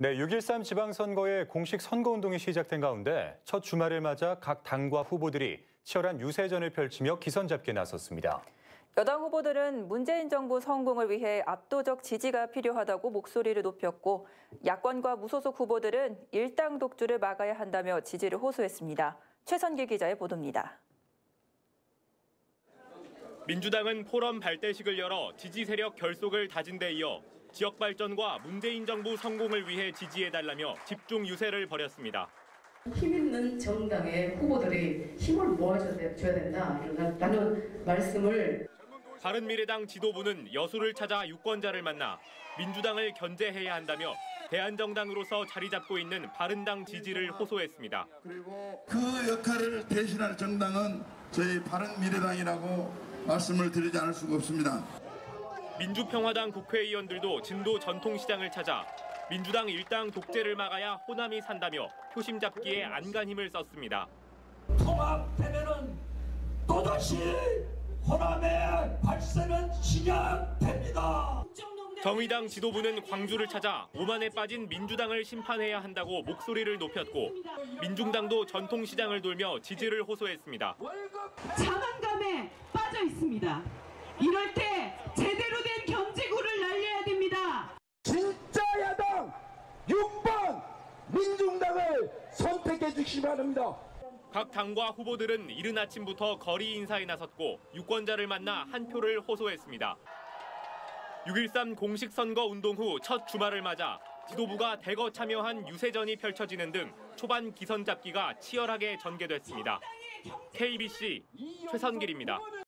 네, 6.13 지방선거의 공식 선거운동이 시작된 가운데 첫 주말을 맞아 각 당과 후보들이 치열한 유세전을 펼치며 기선 잡기에 나섰습니다. 여당 후보들은 문재인 정부 성공을 위해 압도적 지지가 필요하다고 목소리를 높였고, 야권과 무소속 후보들은 일당 독주를 막아야 한다며 지지를 호소했습니다. 최선길 기자의 보도입니다. 민주당은 포럼 발대식을 열어 지지 세력 결속을 다진 데 이어 지역 발전과 문재인 정부 성공을 위해 지지해달라며 집중 유세를 벌였습니다. 힘 있는 정당의 후보들이 힘을 모아줘야 된다라는 말씀을. 바른미래당 지도부는 여수를 찾아 유권자를 만나 민주당을 견제해야 한다며 대한정당으로서 자리 잡고 있는 바른당 지지를 호소했습니다. 그리고 그 역할을 대신할 정당은 저희 바른미래당이라고 말씀을 드리지 않을 수가 없습니다. 민주평화당 국회의원들도 진도 전통시장을 찾아 민주당 일당 독재를 막아야 호남이 산다며 표심 잡기에 안간힘을 썼습니다. 통합되면은 또다시 호남의 발생은 시작됩니다. 정의당 지도부는 광주를 찾아 오만에 빠진 민주당을 심판해야 한다고 목소리를 높였고, 민중당도 전통시장을 돌며 지지를 호소했습니다. 자만감에 빠져 있습니다. 이럴 때 제대로 된 경제구를 날려야 됩니다. 진짜 야당 6번 민중당을 선택해 주시기 바랍니다. 각 당과 후보들은 이른 아침부터 거리 인사에 나섰고 유권자를 만나 한 표를 호소했습니다. 6.13 공식 선거 운동 후 첫 주말을 맞아 지도부가 대거 참여한 유세전이 펼쳐지는 등 초반 기선 잡기가 치열하게 전개됐습니다. KBC 최선길입니다.